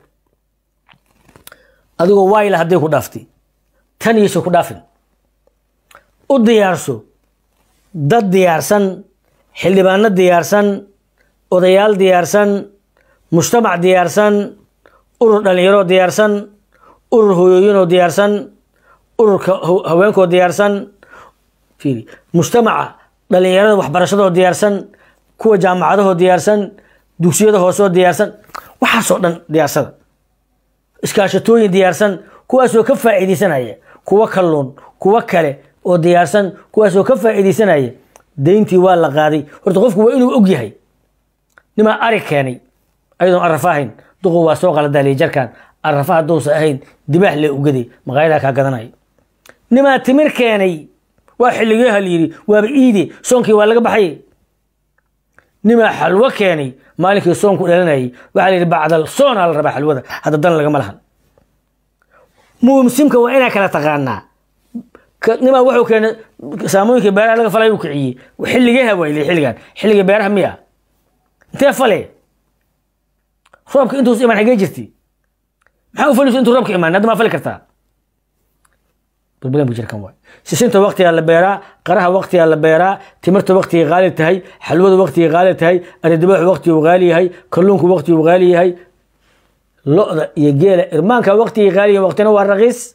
أدو وايل هدي كدافتي تاني يسو كدافن وديارسو داد ديارسن حلبان ديارسن وديال ديارسن مجتمع ديارسن أور دليرو ديارسن أور هويونو ديارسن أور هوينكو ديارسن فيري مجتمع دليرو وحبرشدو ديارسن كو جامعادو ديارسن dugsiyada hoose oo diyaarsan waxa soo dhan diyaarsada iskaashatooyin diyaarsan kuwaas oo ka faa'iideysanaya kuwa kalluun kuwa kale oo diyaarsan kuwaas oo ka faa'iideysanaya deyntii waa la qaaday horta qofku waa inuu og yahay nima ari keenay ayadoo arafahayn duqo waa soo qala dalay jarkan arafaha doosa ahayn dibaax le ugaday maqaayada ka gadanay nima timir keenay waa xilliga haliyiri waa iidi soonkii waa laga baxay nima xalwa keenay مالك يصون كلنا وعلى بعد الصون على الربح الوذا هذا الدن اللي جمالها مو مسمك وأنا كلا تغنى نما وحو كان ساموك بير على فلا يوقعي وحل جهة ويلي حل جه بيرها مياه أنت فلي ربك أنتوا زي ما حكي جرتي محاول فلوس أنتوا ربك إيمان هذا ما فلك كرتا بالبلان بجر كم واحد سنت وقتي على بيرا قرها وقتي على بيرا تمرت وقتي غالي تهي حلوة وقتي غالي تهي الدباح وقتي وغالي هي كلونك وقتي وغالي هي لقطة يجيل إرمانك وقتي غالي وقتنا والرغيس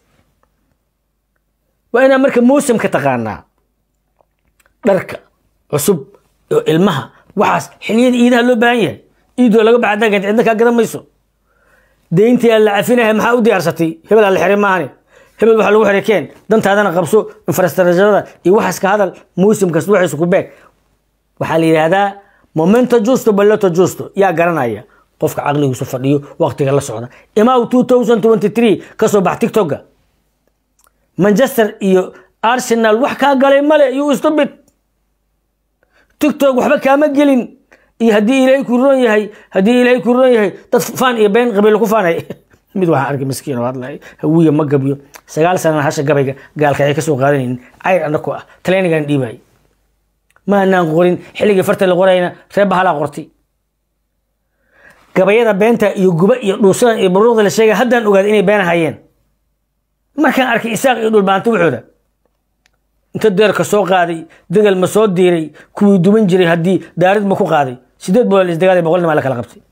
وأنا مركب موسم كتقانا دركة عصب المها وحاس حليد إيدها لو باية إيدو لقى بعد ذلك عندك أقدم ميسو دينتي اللي عفينها محاودي أرستي هبل على الحريم معاني هبل waxa lagu xireen danta hadana qabso infrastructure iyo waxa iska hadal muusim kaas waxa isku beeg waxa la yiraahdaa momento justo balloto justo yaa garanaya qofka aqligiisu fadhiyo waqtiga la socda ima 2023 ka soo bax TikTok Manchester iyo Arsenal wax ka galay male iyo stupid TikTok waxba kaama gelin iyo hadii ilaahay ku roon yahay dad faan iyo been qabiil ku faanay mid waxa arkay miskiin oo hadlay hawiye ma gabiyo 9 sano hasha gabayga gaalka ay ka soo qaadanin ay anako ah trainingan dhiibay ma aanan qorin xilliga farta la qorayna reeba hala qorti gabayada beenta iyo guba iyo dhuusan iyo baruuqda la sheegay haddaan ogaad inay been hayeen markaan arkay isaaq iyo dhul baantu wuxuuda inta deerka soo qaaday degal ma soo diiray kuwii duban jiray hadii daarid ma ku qaaday 8 boqol is dagaalay boqolna ma la kala qabtay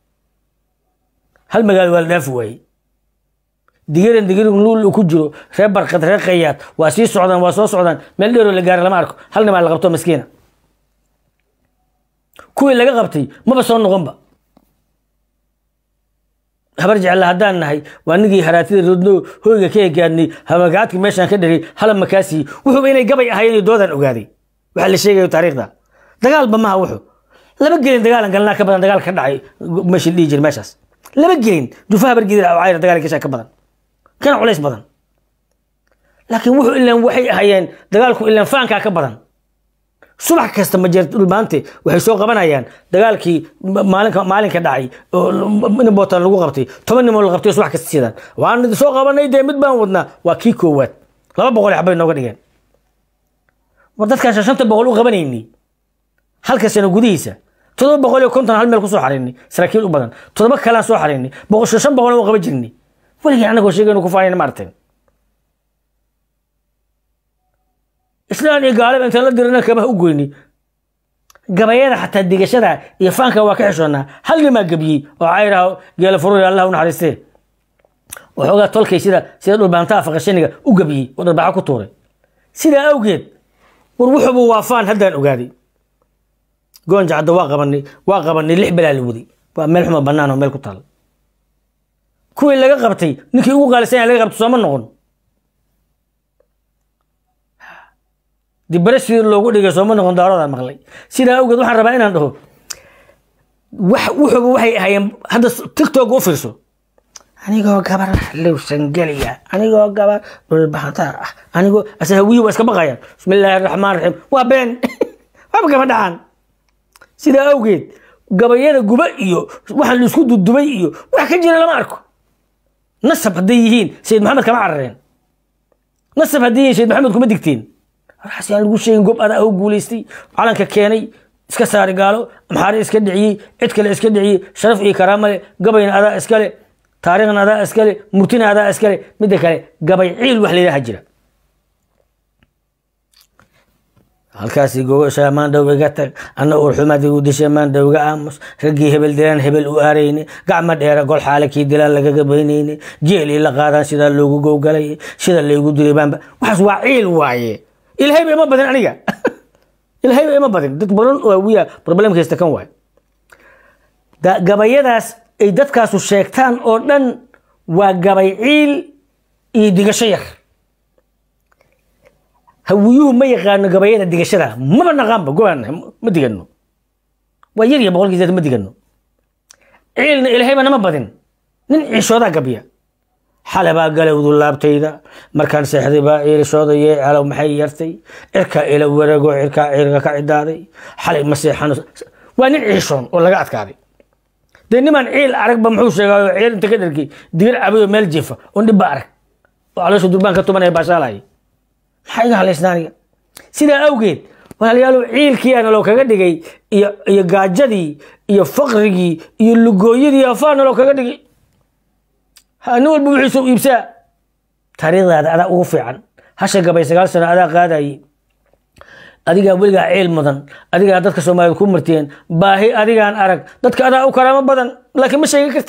هل مجال والدافع وعي دقيقة نقول كجرو ربر قد رقيات واسيس سعودان واسوس سعودان من اللي اللي جار لماركو هل نما اللي غبطه مسكينة كل اللي غبطي ما بصون غنبة هبرجع على هدان هاي وانجي هراتي ردو هو كي كاني همجات ماشان كدري هل مكاسي وهو بيني قبل هاي دودان أقادي وحل شيء وتاريخ ده دقال بما وحو لما قلنا دقال قلنا كبرنا دقال كدعي مش اللي يجي ماشاس lama gelin jufaha bargidira oo cayr dagaal ka shaka badan kana culays badan laakiin wuxuu ilaan waxay ahayeen dagaalku ilaan faanka ka badan subax kasta ma jirto dhulbaante waxay soo qabanayaan dagaalkii maalinka dhacay oo bootan lagu qabtay 10 nin oo la qabtay subax kasta sidaan waan soo qabanay mid baan wadnaa waa kii koowaad 200 xabay nooga dhigeen war dadkaas 500 u qabanayni halka sano gudihiisa 750 hal meel ku soo xareynay saraakiil u badan 7 kala soo xareynay 500 oo qaban jirnay waliga anagu sheegayno ku faayeen marteen islaan iyo gaalib inta la dirina kaba u goyni gabayada xataa digashada iyo faanka waa ka xishoonaa hal nima gabiyay oo cayraha geela furuur Allah u naxariistay wuxuu tolkay sida dhulbaanta afaqashaniga u gabiyay oo darbaxa ku tuuray sida awgeed war wuxuu waafaan haddaan ogaaday goonja hadda waa qabanay 6 bilaal wadi waa meel xuma banaan oo meel ku taal kuwii laga qabtay ninkii ugu qaalisan laga qabto soo ma noqon دبرسي لوجو دقيقة سوما نقول دارو مغلي سيدا أوجد واحد ربعين عنده وحي هاي هذا تيك توك أوفرسو أنا جو كبر لو سنجليا أنا جو كبر بالبحثة أنا جو أسهوي وأسكب غير بسم الله الرحمن الرحيم وبين وابقى مدعان سيدا أوجد قبيلة جبائيو واحد الأسود الدبيئيو واحد كجينا لماركو نصب هديهين سيد محمد كم عرين نصب هديهين سيد محمد كم دكتين راح يعني يقول شيء قب أنا أو بوليستي على ككياني إسكسار قالوا محاري إسكدعي عتكل إسكدعي شرف إيه كرامة قبين هذا إسكالي تاريخنا هذا إسكالي مرتنا هذا إسكالي مدكالي قبين عيل وحلي له هجرة halkaasi goosha maan dawga tag ana urxumadi u dishay maan dawga aamus ragii hebel dilaan hebel u aareyni gacma dheera gol xaalakii dilaan laga gabaynayni jeeli la qaadan sida loogu gowgalay sida leegu dilay baanba waxaas waa ciil waaye ilaahay ma badan aniga ilaahay ma badan dad badan oo wiya problemkiisa kan waay gabayadaas ay dadkaas u sheegtaan oo dhan waa gabay ciil iyo digasho yar هويوه ما يقارن قبيلة دقشرة ما بنقام بقولنا ما دقنو ويري بقول كذا ما دقنو عيلنا إلهي أنا ما بدن نعيش هذا قبيا حلبا قالوا ذو الله بتيدا مركان سحري با إلى شوضي على محيرتي إركا إلى ورقو إركا كعدادي حلب مسيحان ونعيشون ولا قاعد كاري دني من عيل عرق بمحوش عيل أنت كده كي دير أبي مال جيفة ونبارك وعلى شو دبان كتبنا يباشالاي حاجة على إسنانية سيدا أوجد وهاليالو عيل كي أنا لو كجدي يا جاجدي يا فقري يا لجويد يا فان لو كجدي هنقول بوحسو يبسا تاريخ هذا أنا أوفي عن هشة قبل سجال سنة هذا قاعد أديك أقول لك عيل مدن أديك أدتك سوما يكون مرتين باهي أديك عن أرق دتك أنا أكرم بدن لكن مش هيك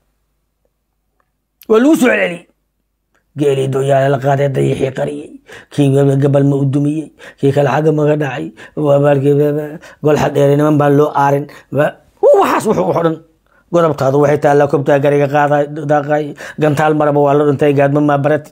ولوسو علي قالي دويا لقاده ديحي قري كي قبل ما ادمي كي كل حاجه ما غداعي وبالكي قول حد يرين من بان لو ارن هو حاس وحو خدن قربتاده waxay taa la kubta gariga qaada daaqay gantaal maraba waa la dhuntay gaadma ma barat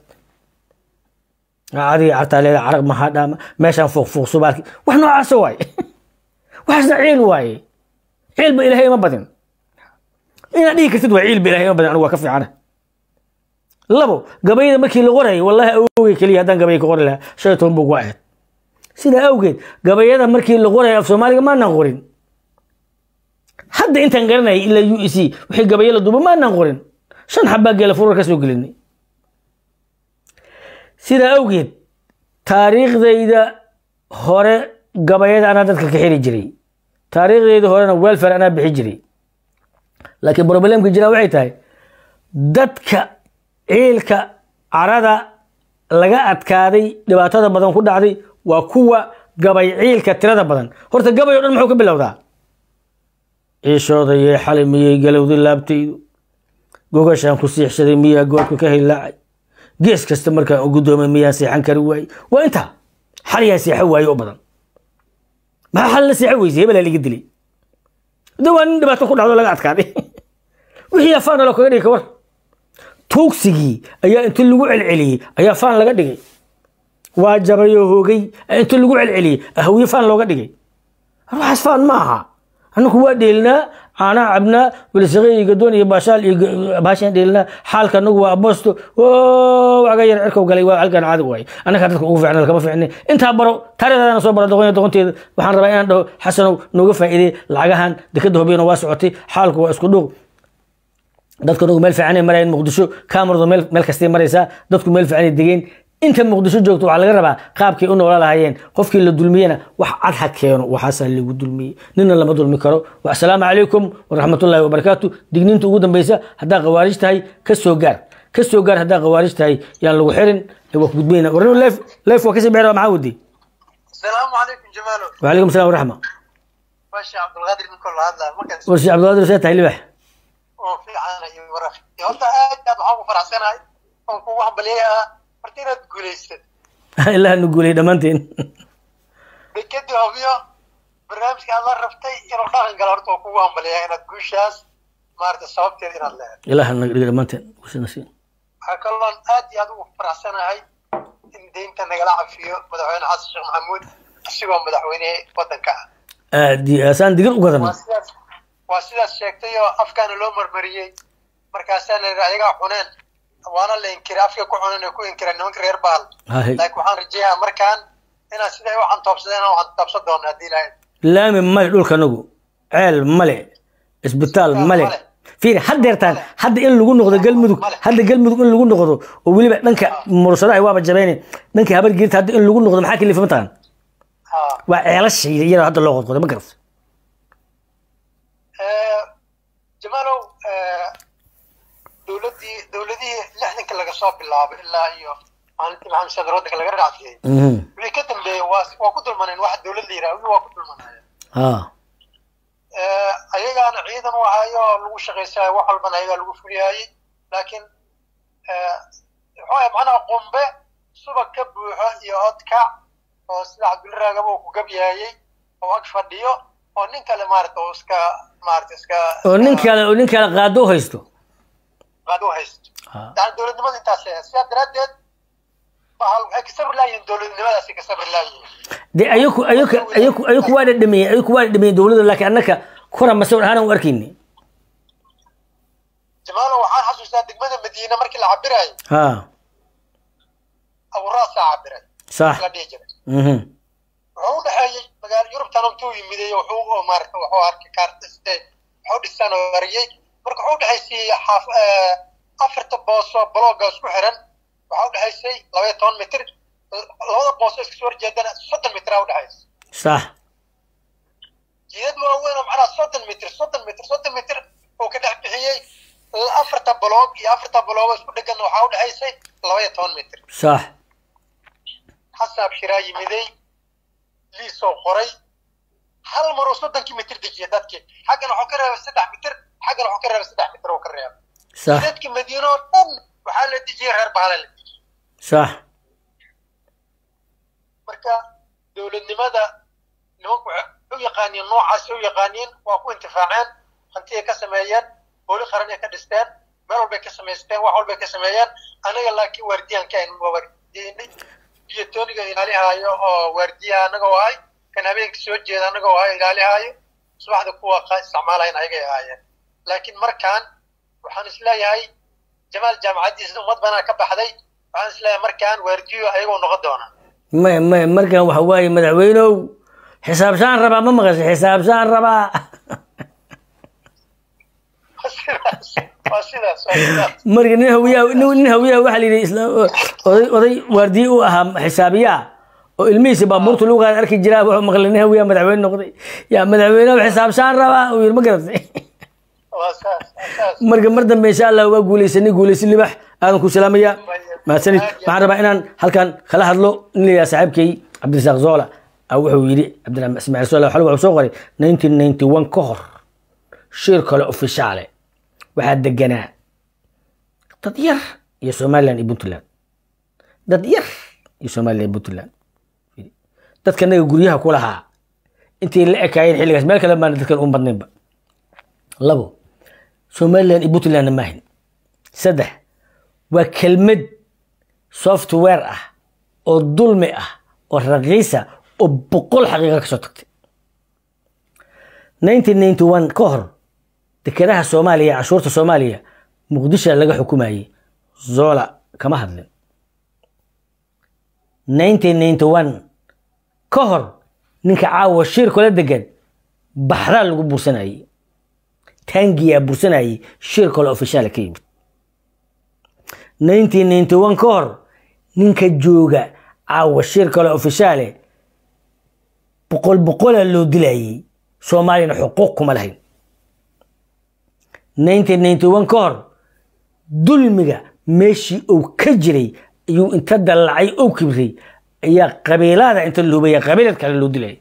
aadi artale arag ma hadama meeshan fuuq subaarki wax noocaas waay wax ciil waay ciil ba ilaahay ma badan ina dhigi kartid waa ciil ba ilaahay ma badan anigu waa ka fiicana لبو قبيلة مكي لغوري والله أوجي كلي هذا قبيلة كغوري لا شيطان بقواعد سيدا أوجي قبيلة مكي لغوري في سومالي ما نغورين حد أنت نقرنا إلا يو سي وحي قبيلة دوبا ما نغورين شن حباك يلا فورك أسوق لني سيدا أوجي تاريخ ذي إذا هوري قبيلة أنا دتك كحيري جري تاريخ ذي إذا هوري أنا ويلفر أنا بحجري لكن بروبلم كجرا وعيتاي دتك عيلك عرضة لقى أتكادي لبعضها بدن كل عادي وقوة قبي عيلك ترى بدن هرت قبي يقول محوك بالله وذا إيش هذا يا حلمي قالوا ذي لابتي جوجا شان كسيح شدي مية جوك كهي لاعي جيس كستمر كان قدوم مية سيحان كروي وأنت حاليا سيحوي أبدا ما حل سيحوي زي بلا اللي قد لي دوان دبعت كل عادي لقى أتكادي وهي فانا لو كذي كور توكسيجي أيا أنت اللي وعل عليه أيا فان لقى دقي واجبيه هوجي أنت اللي وعل عليه هو يفان لقى دقي روح فان معها annagu waa dheelnaa caanaha cabnaa bilisaqe iyo gadoon iyo baashaal iyo baashaan dheelnaa xaalka annagu waa aboosto waga yar cirkow galay waa halkan caadi waay annaga dadka ugu fiicnaa kama fiicnay intaa baro taariikhdaana soo bara doqonteeda waxaan rabaa inaan dhaho xasanow nooga faa'iiday lacagahan dekada hubiyana waa socotay xaalku waa isku dhuuq dadka nagu meel fiicanay marayeen muqdisho kaamaradu meel kastay maraysaa dadku meel fiicanay degeen inta muqdisho joogto waxaa laga rabaa qaabkay u noola lahaayeen qofkii la dulmiyena wax cad ha keeno waxaasaa lagu dulmiyey nina lama dulmi karo assalaamu calaykum waraxmatullaahi wabarakaatu digniinta ugu dambaysa haddaa khawaarij tahay ka soo gaar haddaa khawaarij tahay yaan lagu xirin waa ku gudbayna warno leef waa kasii bixir maxaa wadi asalaamu calaykum jamaalo wacalaykum asalaam waraxma baasha cabdulqaadir ninkoo la hadlaa warshi cabdulqaadir see tahay libax oo fiican iyo waraq horta aad waxaan ku faraxsanahay oon kugu hambalyayaa horta inaad guulaysad ilaaha nu guulay dhammaanteen dekadii hubiyo barnaamijka aad la rabtay inuu dhaqan galo horta oo kugu hambalyayaa inaad guushaas maarata sababteeda inaad leedahay ilaaha naga dhiga dhammaanteen waxaa kaloon aad iyo aad ugu faraxsanahay in deynta nagala cafiyo madaxweyne xasan sheekh maxamuud asigoo madaxweyne waddanka ah aad iyo aasaan digir u gadanay waa sidaas sheegtay oo afkaana loo marmariyey markaasaa la yidhi ayagaa cuneen waana la inkiray afka ku cuneen oo ku inkireen nimanka reer baal laakiin waxaan rajeeyaa markaan inaan siday u cantoobsadeen oo cantoobsan doono haddii ilaahay laami male dhulka anagu ceel male isbitaal male fiir haddeertaan hadda in lagu noqdo galmudug in lagu noqdo oo weliba dhanka mursadaha waaba jabeene dhanka habar geerta hadda in lagu noqdo maxaa kalifa mataqaan waa ceelasha iyada hadda loo qodqoday ma garata jamaalow dowladihii lixdanka laga soo bilaabay ilaa iyo maalintii maxamed sadar waddanka laga raaciyey wixii ka dambeeyey waa ku dulmaneen wax dowlad la yidhaha waa ku dulmanaya ayagaana ciidan u ahayo oo lagu shaqaysayo wax walbana ayagaa lagu fuliyayey laakiin muxuu macnaha qumbe subag ka buuxo iyo odkac oo sida cabdulla raagaba uu ku gabyaayey oo ag fadhiyo oo nin kale maarata oo iska maarata iska oo nin kale qaado haysto yani dowladnimada intaas leeyahay sidaa daraaddeed waxay ka sabri laayihiin dowladnimadaasi ka sabri laayihiin de ayaku waa dhadhamiyey dowladda laakiin annaka kora masawir ahaan u arkayni jamaalo waxaan xasuustaa degmada madiina markii la cabirayo aburaasaa cabiray sax la dhihi jiray wuxuu u dhexeeyey magaalo yurubtan intuu yimiday wuxuu maarata wuxuu arkay kaartiste wuxuu dhisan oo ariyey marka wuxuu u dhexaysay afarta booso blogga isku xiran waxaa u dhexaysay 12 mitir labada booso iska soo horjeedana 30 mitir u dhexaysa sax jidad waaweyn oo macnaha 30 mitir oo ka dhex bixiyey afarta blog iyo afarta blog isku dhegan waxaa u dhexaysay 12 mitir sax xasaab shiraa yimiday liisoo qoray hal mar oo 30 mitir dejiya dadkii xaggana wuxuu ka reebay 3 mitir xaggana wuxuu ka reebay 3 mitir oo ka reebay sax dadkii madiino oo dhan waxaa la dejiyey reer bahala la dejiyey sax marka dowladnimada nimanku u yaqaaniin noocaas u yaqaaniin waa ku intifaaceen hantiay ka sameeyeen booli qaran ay ka dhisteen meel walbay ka samaysteen wax walbay ka sameeyeen anaga laakiin waardiyan ka ayn waa waardiyeynay biyotoniga ilaalihaayo oo waardiya anaga oo ahay kan habeenka soo jeeda anaga oo ahay ilaalihaayo subaxda kuwa isticmaalayn ayagay ahaayeen laakiin markaan waxaan isleeyahay jamaal jaamacaddiisa ummad banaan ka baxday waxaan isleeyahay markaan waardiyo ayagoo noqon doona markaan waxa waaye madaxweynow xisaabshaan rabaa ma maqashay xisaabshaan rabaa marka nin hawiyaha waxaa la yidhi oday waardiye u ahaa xisaabiyaa oo ilmihiisa baabuurta lagu qaada arki jiraa wuxuu maqlay nin hawiyaha madaxweyne noqday yaa madaxweynehu xisaabshaan rabaa uu yidhi ma garatay marka mar dambe insha allah waa guulaysan libax aadan ku salaamaya mahadsanid waxaan rabaa inaan halkan kala hadlo nin la yidhaha saaxiibkay cabdirasaaq zoola wuxuu yidhi cabdiraxmaan ismaaciil soole xal wuxuu soo qoray 1991 ka hor shir kale ofishaale waxaa deganaa dad yar iyo somaliland iyo puntland dadka naga guryaha ku lahaa intii la ekaayeen xilligaas meel kale baan dadkan u badnaynba 2 somaliland iyo puntland maahin 3 waa kelmad software ah oo dulmi ah oo raqiisa oo boqol xaqiiqa ka soo tagtay 1991 ka hor dekedaha Soomaaliya cashuurta Soomaaliya Muqdisho laga xukumayay Zola kama hadlin 1991 ka hor ninka caawa shir kala degan baxra lagu bursanayay tangiya bursanayay shir kala official ka yimid 1991 ka hor ninka jooga caawa shir kala official boqol loo dilayay Soomaalina xuquuq kuma lahayn 1991 ka hor dulmiga meeshii uu ka jiray ayuu inta dalacay oo kibray ayaa qabiilada inta loobayay qabiilad kale loo dilay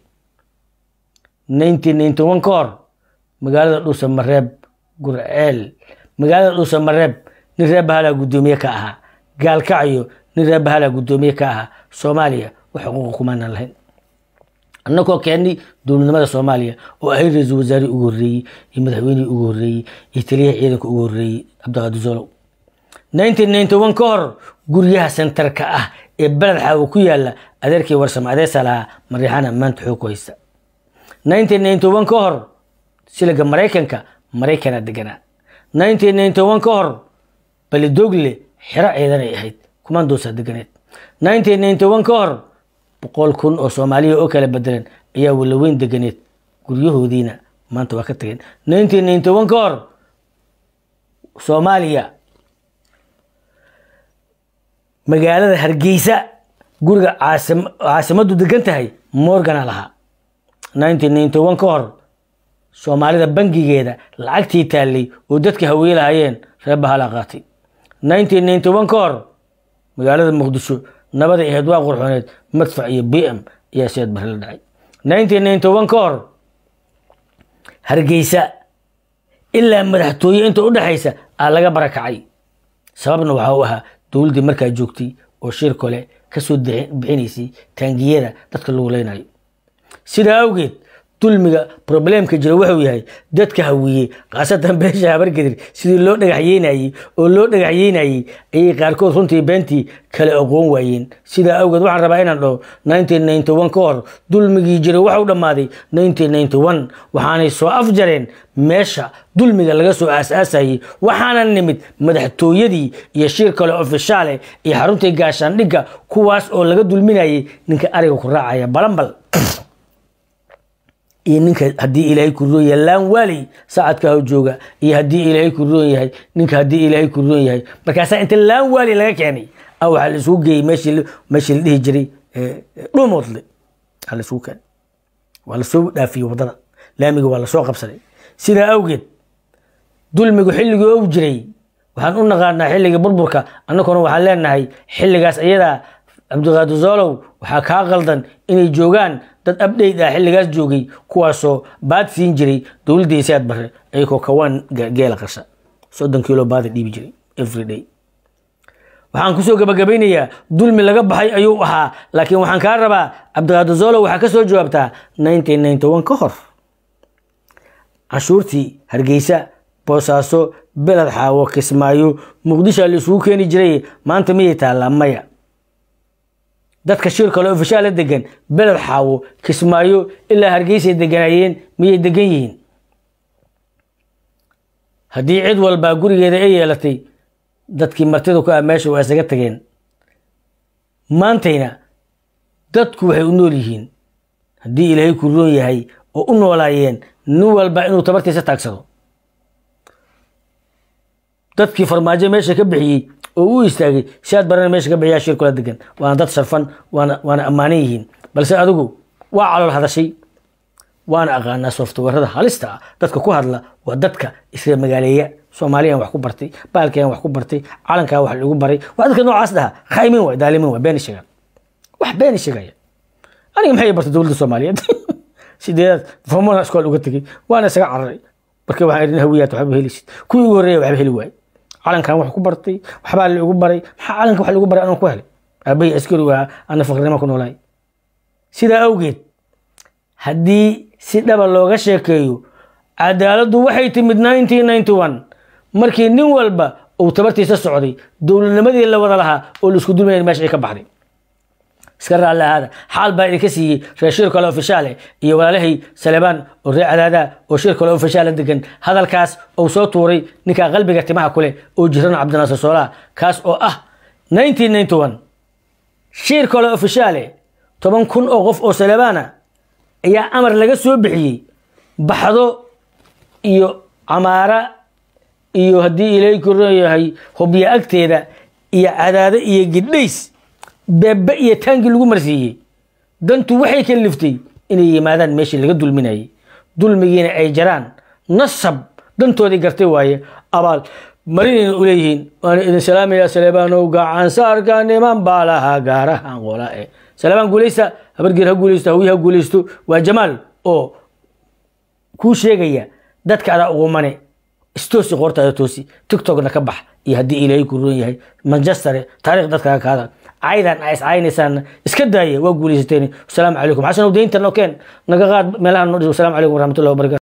1991 ka hor magaalada Dhuusamareeb Gurceel magaalada Dhuusamareeb nin reer Bahala gudoomiye ka ahaa Gaalkacyo nin reer Bahala gudoomiye ka ahaa Soomaaliya wax xuquuq kuma lahayn annagoo keenay dowladnimada Soomaaliya oo ay ra'iisul wasaare ugu horeeyay iyo madaxweyne ugu horeeyay iyo taliyaha ciidanka ugu horeeyay Cabdiqaadir Zolo 1991 ka hor guryaha centerka ah ee balad xawo ku yaala adeerkii warsamo adeesala Mariixana maanta xoog haysta 1991 ka hor siliga Mareykanka degana 1991 ka hor Balidogle xira ciidan ay ahayd kumandosa deganeed 1991 ka hor 100,000 oo Soomaaliya oo kala bedelan ayaa wala weyn deganeed guryahoodiina maanta waa ka tageen 1991 ka hor Soomaaliya magaalada Hargeysa guriga caasimadu degan tahay Morgan laha 1991 ka hor Soomaalida bangigeeda lacagtii taalay oo dadka haweelaayeen reer Bahala qaatay 1991 ka hor magaalada Muqdisho nabada iyo hedwaa qurxooneed madfac iyo BM ayaa seed baril dhacay 1991 ka hor Hargeysa ilaa madaxtooye inta u dhaxaysa laga barakacay sababna waxa uu ahaa dawladda markaa joogtay oo shir kale ka soo bixinaysay taangiyada dadka lagu leenayo sida awgeed dulmiga problemka jira wuxuu yahay dadka hawiye qaasatan beesha Habargadir sidii loo dhagaxyeynayay ay qaarkood runtii beentii kala aqoon waayeen sida awgeed waxaan rabaa inaan dhaho 1991 ka hor dulmigii jira wuxuu dhamaaday 1991 waxaanay soo afjareen meesha dulmiga laga soo aasaasayay waxaana nimid madaxtooyadii iyo shir kale official iyo xaruntii gaashaandhigga kuwaas oo laga dulminayay ninka ariga ku raacaya balambal iyo ninka hadii Ilaahay ku roon yahay laan wali saacadka uu jooga iyo hadii Ilaahay ku roon yahay ninka hadii Ilaahay ku roon yahay markaas inta laan wali laga keenay aw hal isku geey meeshii la dhihi jiray dhumoodle hal isku keen wala soo dhaafiyo wadada laamiga wala soo qabsaday sida awgeed dulmigu xilliga uu jiray waxaan u naqaanaa xilliga burburka annaguna waxaan leenahay xilligaas ayada Cabdiqaadir Zolo waxa ka qaldan inay joogaan dad update xilligaas joogay kuwaasoo baad siin jiray dawladda Siyaad Barre ayagoo kawaan geela qasha 30 kilo baad dhiibi jiray every day waxaan ku soo gabagabeynayaa dulmi laga baxay ayuu ahaa laakiin waxaan ka rabaa Cabdiqaadir Zolo waxa ka soo jawaabtaa 1991 ka hor cashuurtii Hargeysa Boosaaso Belad Xaawo Kismaayo Muqdisho la isugu keeni jiray maanta miyay taala maya dadka shir kale official degan Belad Xaawo Kismaayo ilaa Hargeysa deganayeen miyay degan yihiin hadii cid walba gurigeeda ay yeelatay dadkii martida ku meesha waa isaga tageen maantayna dadku waxay u nool yihiin hadii Ilaahay ku roon yahay oo u noolaayeen nin walba inuu tabartiisa taagsado dadkii farmaajo meesha ka bixiyay oo uu istaagay Siyaad Barre meesha ka bixiya shir kala degan waana dad sharfan waana ammaan yihiin balse adigu waa calool hadashay waana aqaana softwarada halista dadka ku hadla waa dadka isla magaaleeya Soomaaliya wax ku bartay baalkeen wax ku bartay calanka wax lagu baray waa dadka noocaas ah khaymin waa daalimin waa been sheegan wax been sheegaya aniga maxay bartay dawladda Soomaaliyeed sideed formal school uga tagay waana isaga cararay markii waxaan idin hawiyaad waxba helisid kuwii ugu horeeyay waxba heli waay calankan wax ku bartay waxba lagu baray waxa calanka wax lagu baray aan ku helay abay askari waa ana faqrnimo ku noolay sida awgeed hadii si dhaba looga sheekeeyo cadaaladdu waxay timid 1991 markii nin walba uu tabartiisa socday dawladnimadii la wada lahaa oo la isku dulmiyay meesha ay ka baxday اسكر على هذا حال باي كسي رشير كله اوفيشال iyo walaalay Salebaan oo reecadaada oo shir kale official degan hadalkaas oo soo tuuray ninka qalbiga timaha kule oo jiran Cabdinaasir Soolaa kaas oo ah 1991 shir kale official 10,000 oo qof oo Salebaana ayaa amar laga soo bixiyay baxdo iyo amaara iyo hadii ilay ku reeyahay hubiya agteeda iyo cadaada iyo gidhays baba iyo taangi lagu marsiiyay dantu waxay ka liftay inay yimaadaan meeshii laga dulminayay dulmigiina ay jaraan nasab dantoodii gartay waaye abaal marin u leeyihiin waan idin salaamaya Salebaan oo gacan saarka niman baalaha gaarahan qolaa Salebaan guuleysta habargeer ha guuleysta hawiyaha guuleysto waa Jamaal oo ku sheegaya dadka ada ugu mane istoosi qortaada toosi TikTok-na ka bax iyo hadii ilaahay ku roon yahay Manchester taariikh dadka ka hada عيدان عايز عينيسان اسكدايه وقولي ستيني والسلام عليكم حسن ودينتنا وكان نقاط ملان السلام عليكم ورحمه الله وبركاته